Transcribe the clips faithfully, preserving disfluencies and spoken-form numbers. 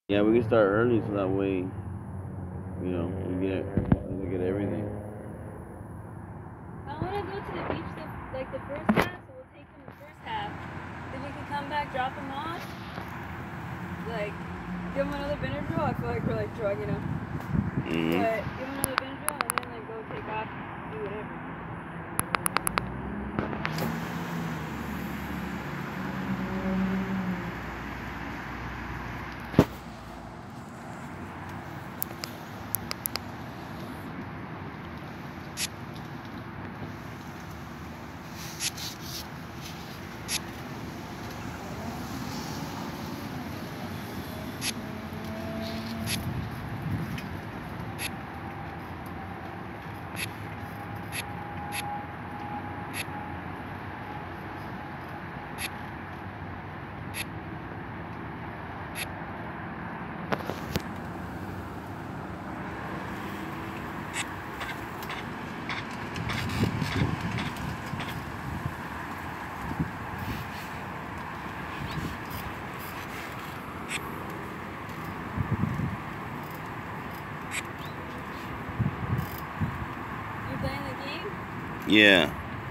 Yeah, we can start early so that way, you know, we get we get everything. I want to go to the beach the, like the first half, so we'll take them the first half. Then we can come back, drop them off, like give them another Benadryl. I feel like we're like drugging them, Mm-hmm. but give them another Benadryl and then like go take off, do whatever. You playing the game? Yeah.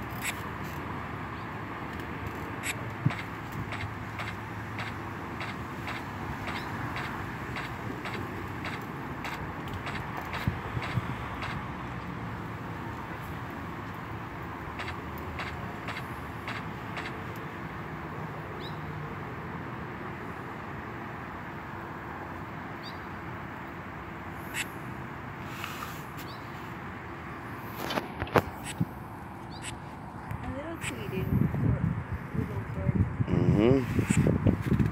A little tweeted. Little bird. Mm-hmm.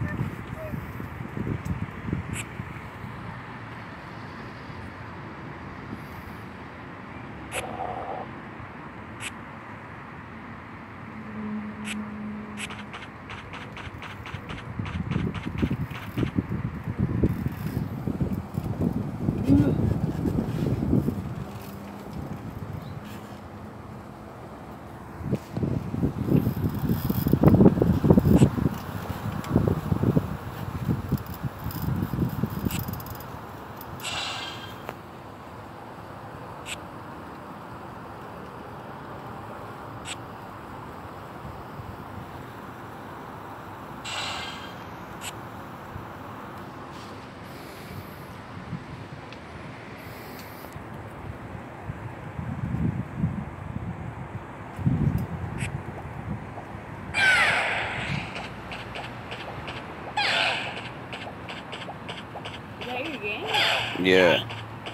Is that your game? Yeah.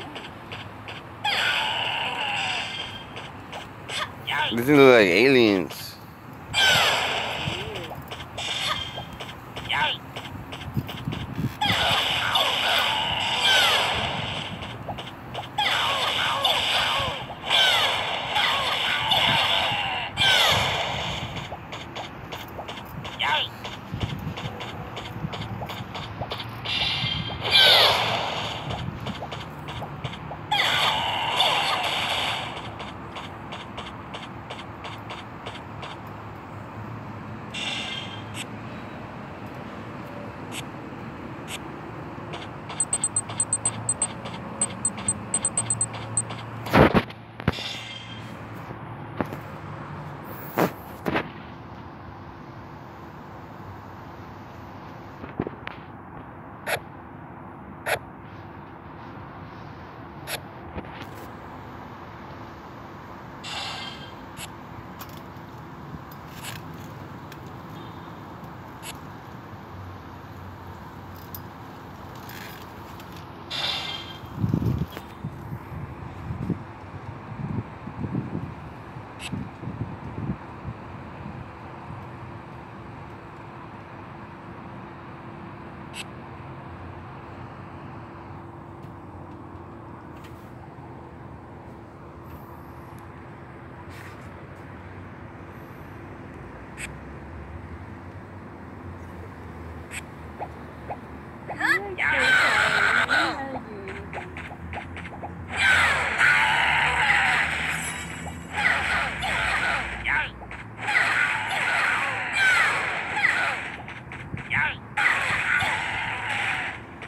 These things look like aliens.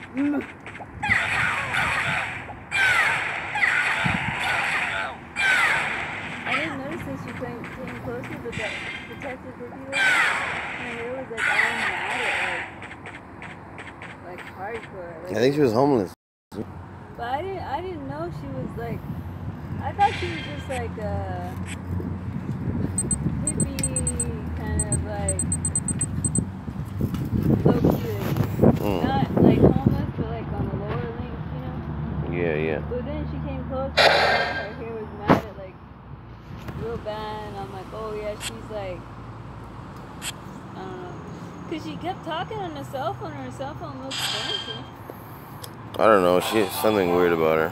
Mm. I didn't notice that she came, came closer, but that detective hippie lady, her hair was like all matted, like, like hardcore. Like, I think she was homeless. But I didn't, I didn't know she was like, I thought she was just like a hippie kind of like low key, Mm. not like homeless, but like on the lower link, you know. Yeah, yeah. But then she came closer, and her hair was matted like real bad, and I'm like, oh yeah, she's like, I don't know, cause she kept talking on the cell phone, and her cell phone looked fancy. I don't know. She has something weird about her.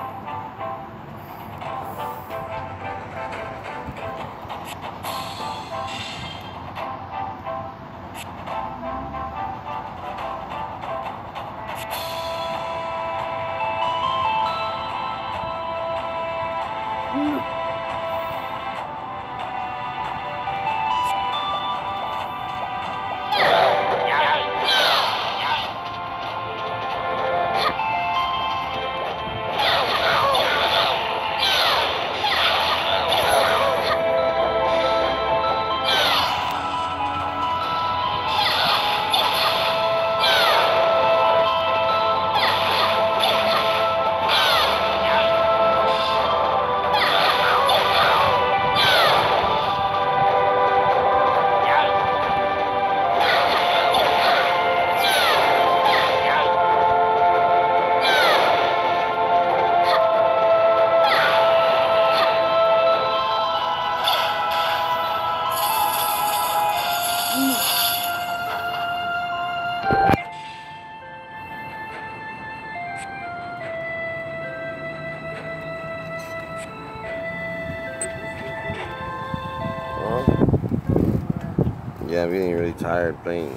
Mm. Yeah, I'm getting really tired playing.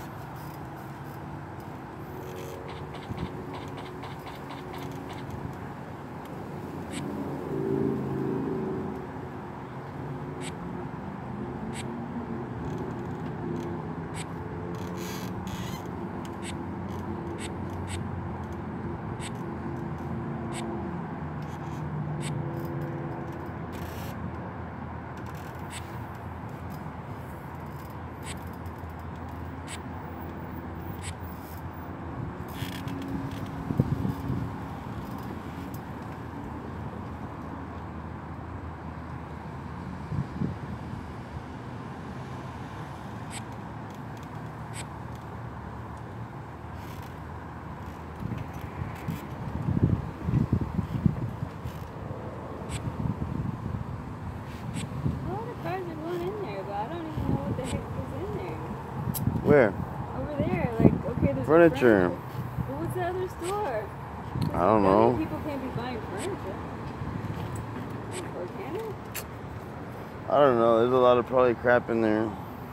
Where? Over there, like, okay, there's furniture. But what's the other store? I don't That know. means people can't be buying furniture. Or can it? I don't know. There's a lot of probably crap in there.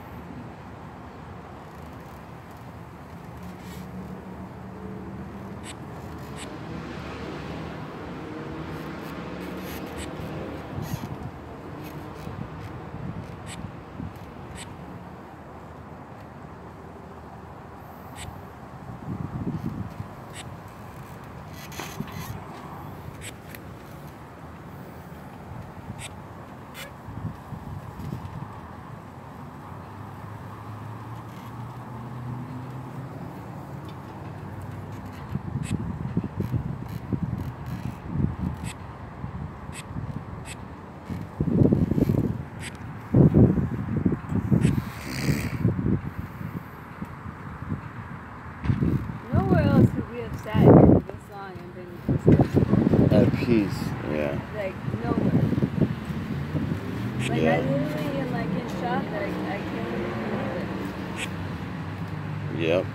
Nowhere else could we have sat here for this long and been At peace, yeah. like nowhere. Like Yeah. I literally am like in shock that I, I can't even believe it. Yep.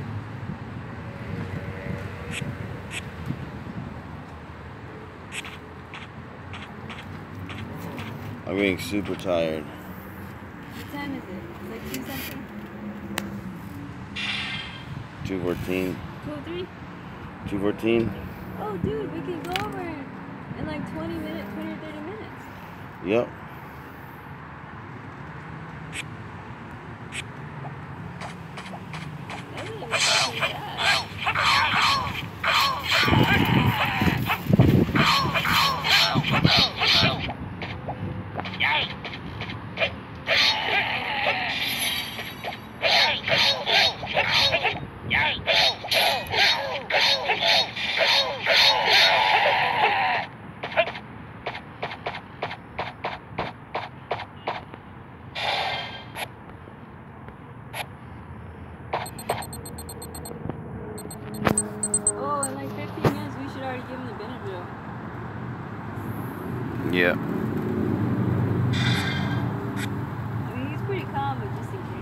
I'm getting super tired. What time is it? Like two something? two fourteen. Two or three? two fourteen? Oh dude, we can go over in, in like twenty minutes, twenty or thirty minutes. Yep. That didn't even fucking bad. Oh, in like fifteen minutes, we should already give him the Benadryl. Yeah. I mean, he's pretty calm, but just in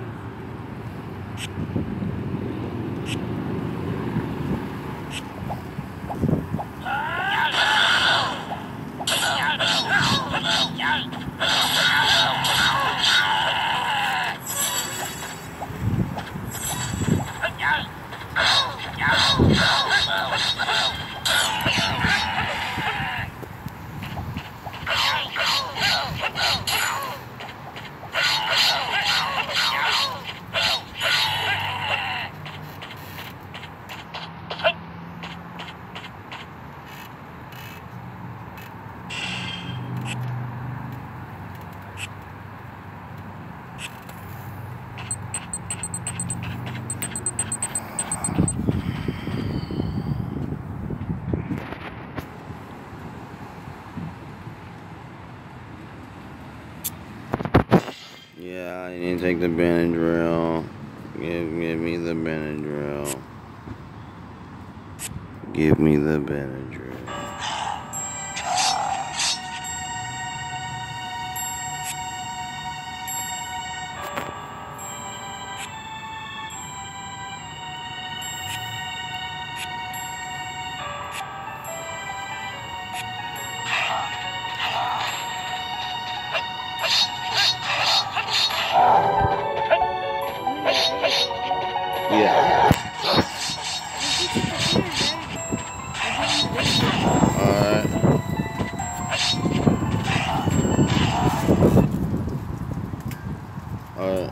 Yeah, I need to take the Benadryl. Give, give me the Benadryl. Give me the Benadryl. Yeah. Alright. Alright.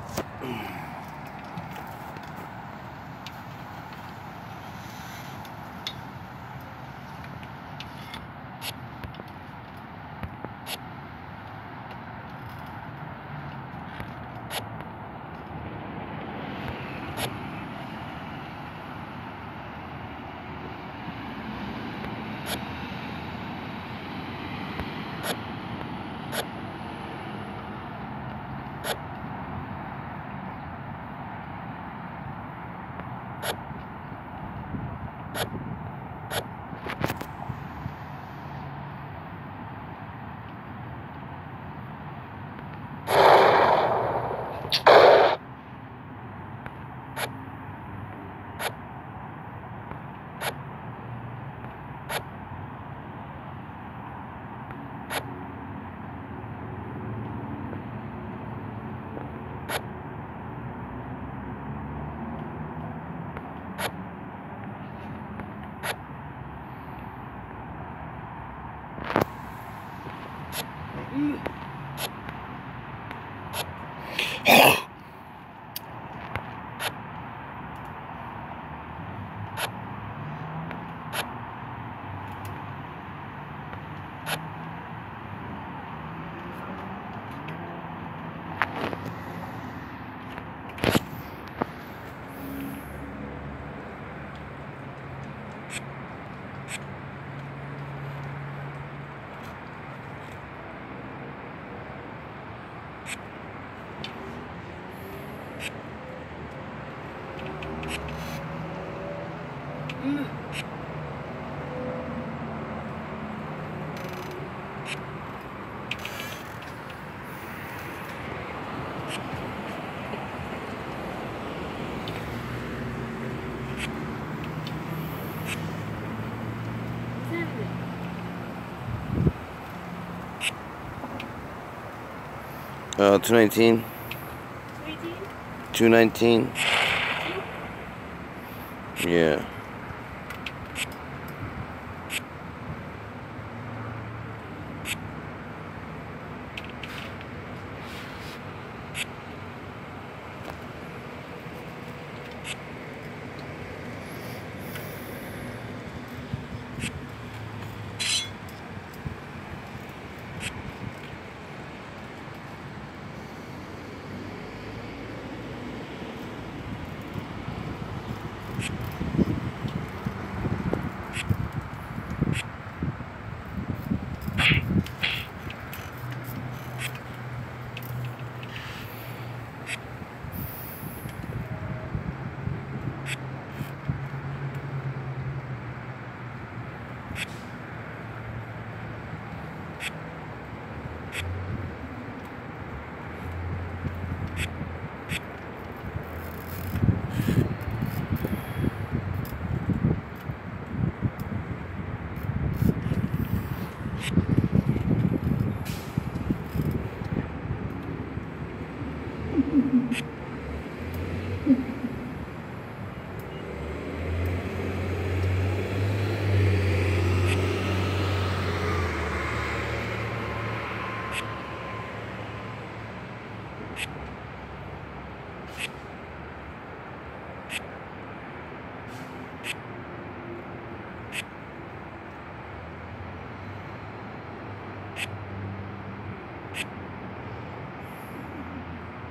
Uh, two nineteen. two nineteen? Yeah.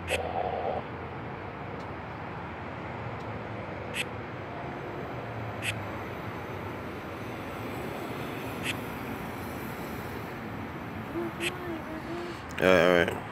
Come on, come on, Alright, alright.